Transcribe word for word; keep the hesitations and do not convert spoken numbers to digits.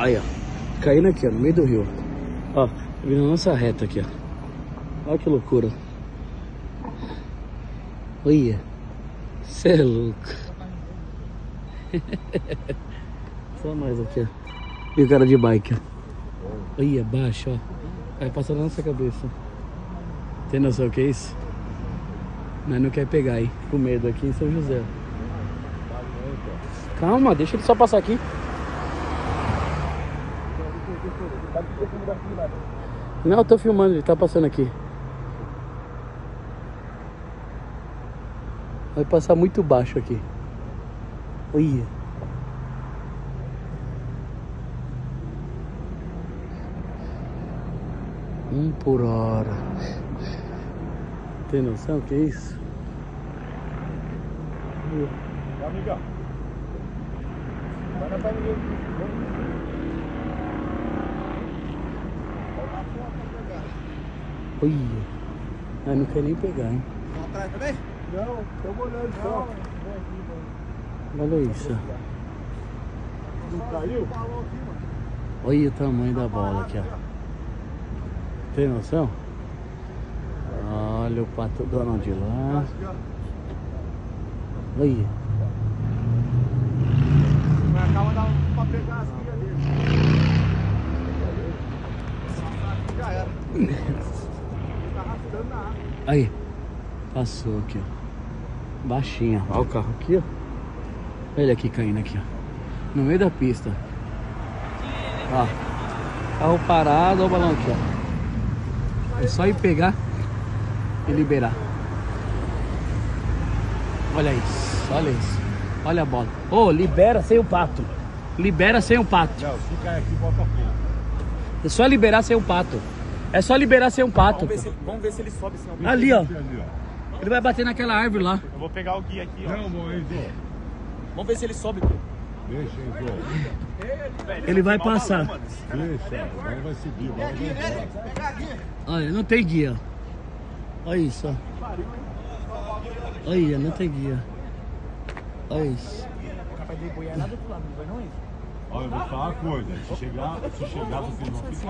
Aí, ó. Caindo aqui, ó, no meio do rio. Ó, vindo nossa reta aqui, ó. Olha que loucura. Olha. Cê é louco. Só nós aqui, ó. E o cara de bike, ó. Olha, baixo, ó. Vai passando na nossa cabeça. Tem noção o que é isso? Mas não quer pegar aí. Com medo aqui em São José. Calma, deixa ele só passar aqui. Não, eu tô filmando, ele tá passando aqui. Vai passar muito baixo aqui. Olha. Um por hora. Tem noção o que é isso? Amigão. Vai na ninguém. Olha. Ah, não quer nem pegar, hein? Tá atrás também? Não, tô molhando só. Olha isso. Não caiu? Olha o tamanho da bola aqui, ó. Tem noção? Olha o pato Donald lá. Olha. Mas calma, dá pra pegar as guias dele. Já era. Tá arrastando na água. Aí. Passou aqui, ó. Baixinha. Olha o carro aqui, ó. Olha ele aqui caindo aqui, ó. No meio da pista. Ó. Carro parado, olha o balão aqui, ó. É só ir pegar e liberar. Olha isso, olha isso. Olha a bola. Ô, oh, libera sem o pato. Libera sem o pato. Não, se cair aqui, bota fogo. É só liberar sem o pato. É só liberar sem o pato. Vamos ver se, vamos ver se ele sobe sem o Ali, ó. Ele vai bater naquela árvore lá. Eu vou pegar o guia aqui, ó. Não, bom, Enzo. Vamos ver se ele sobe, pô. Deixa, Enzo. Ele vai passar. Deixa, agora vai subir. Vai embora. Olha, não tem guia. Olha isso, ó. Olha, não tem guia. Olha isso. Capaz de boiar lá do outro lado, não vai não, Enzo? Olha, eu vou te falar uma coisa. Se chegar, se chegar, você não fica.